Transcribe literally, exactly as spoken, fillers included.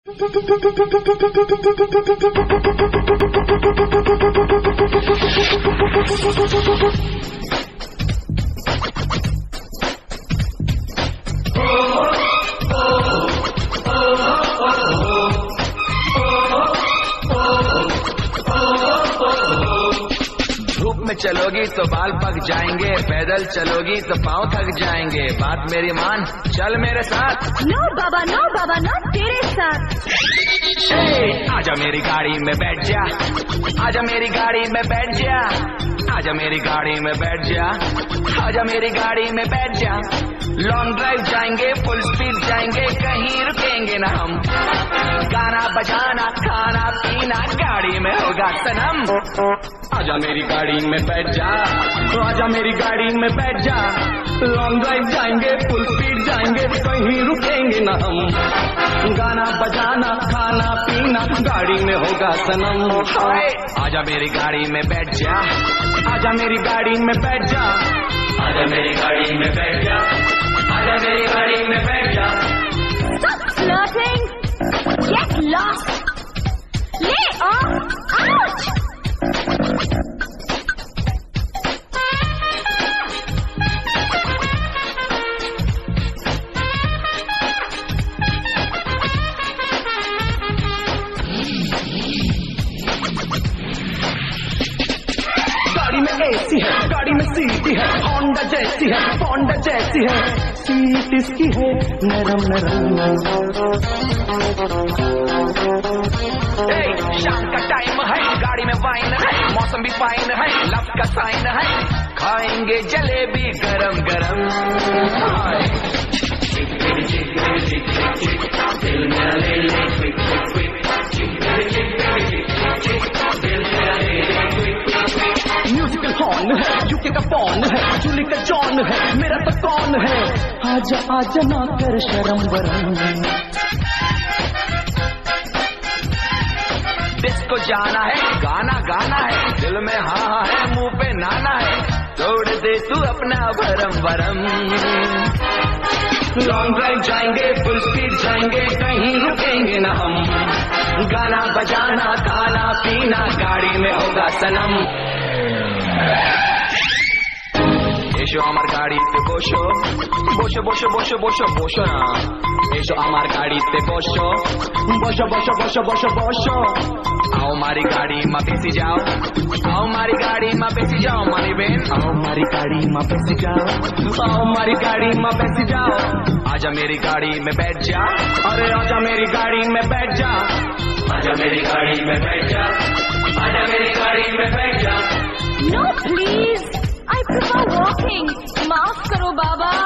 में चलोगी तो बाल पक जाएंगे, पैदल चलोगी तो पाँव थक जाएंगे। बात मेरी मान, चल मेरे साथ। नो बाबा नो बाबा नो तेरे साथ। आजा मेरी गाड़ी में बैठ जा, आजा मेरी गाड़ी में बैठ जा, आजा मेरी गाड़ी में बैठ जा, आजा मेरी गाड़ी में बैठ जा। लॉन्ग ड्राइव जाएंगे, फुल स्पीड जाएंगे, कहीं रुकेंगे ना हम। गाना बजाना खाना पीना गाड़ी में होगा सनम। आजा मेरी गाड़ी में बैठ जा, तो आजा मेरी गाड़ी में बैठ जा। लॉन्ग ड्राइव जाएंगे, फुल स्पीड जाएंगे, कहीं रुकेंगे ना हम। गाना बजाना खाना पीना गाड़ी में होगा सनम। आजा मेरी गाड़ी में बैठ जा, आजा मेरी गाड़ी में बैठ जा, आजा मेरी गाड़ी में बैठ जा, आजा मेरी गाड़ी में बैठ जा। Stop flirting, get lost, lay off, ouch! गाड़ी में एसी है, गाड़ी में सीटी है, होंडा जैसी है, होंडा जैसी है, सीट इसकी है नरम नरम। शाम का टाइम है, गाड़ी में वाइन है, मौसम भी फाइन है, लव का साइन है, खाएंगे जलेबी गरम गरम। दिल मेरा ले ले क्विक क्विक म्यूजिकल हॉर्न है, यूके का पॉन है, जूली का जॉन है, मेरा तो कौन है। आजा आजा ना कर शर्म वरम। डिस्को जाना है, गाना गाना है, दिल में हाँ हाँ है, मुंह पे नाना है, तोड़ दे तू अपना भरम भरम। लॉन्ग ड्राइव जाएंगे, फुल स्पीड जाएंगे, कहीं रुकेंगे ना हम। गाना बजाना खाना पीना गाड़ी में होगा सनम। এসো আমার গাড়িতে বসো, বসো বসো বসো বসো বসো না। এসো আমার গাড়িতে বসো, বসো বসো বসো বসো বসো। आओ मारी गाड़ी में बेसी जाओ, आओ मारी गाड़ी में बेसी जाओ मारी बहन, आओ मारी गाड़ी में बेसी जाओ, आओ मारी गाड़ी में बेसी जाओ। आजा मेरी गाड़ी में बैठ जा, अरे आजा मेरी गाड़ी में बैठ जा, आजा मेरी गाड़ी में बैठ जा, आजा मेरी गाड़ी में बैठ जा। No please, I prefer walking. माफ करो बाबा।